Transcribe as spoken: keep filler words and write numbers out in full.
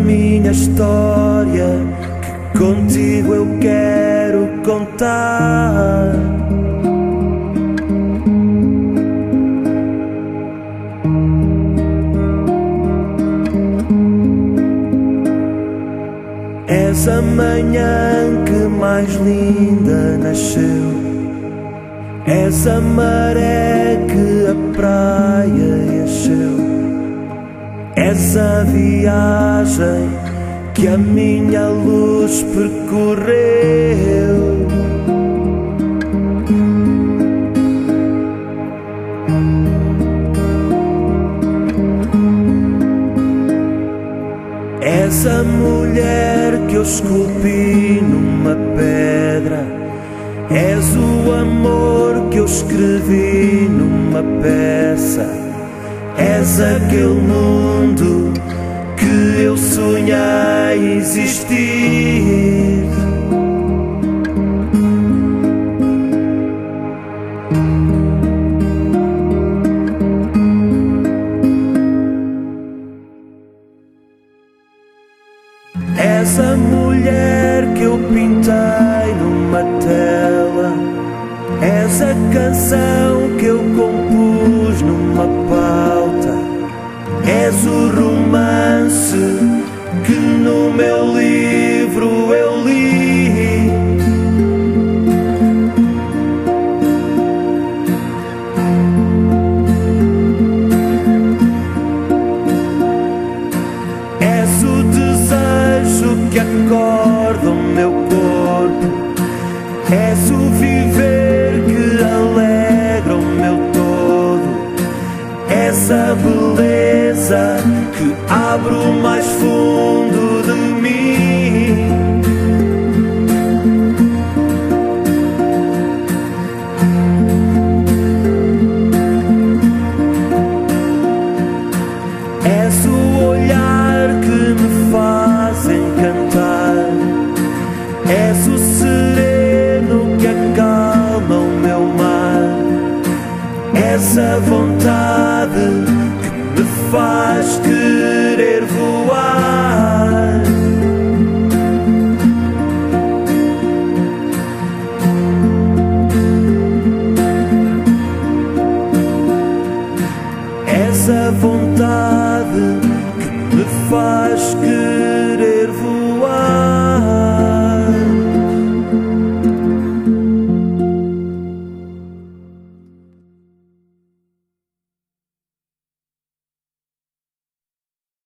minha história que contigo eu quero contar. És a manhã que mais linda nasceu, és a maré que a praia encheu, és a viagem que a minha luz percorreu. És a mulher que eu esculpi numa pedra, és o amor que eu escrevi numa peça, és aquele mundo que eu sonhei existir. És a mulher que eu pintei numa tela, és a canção que eu compus numa pauta, és o romance que no meu livro eu li. És o desejo que acorda o meu corpo, és o viver que alegra o meu todo, és a beleza que abre o mais fundo de mim. És o olhar que me faz encantar, és o sereno que acalma o meu mar, és a vontade que me faz querer voar. És a vontade que me faz querer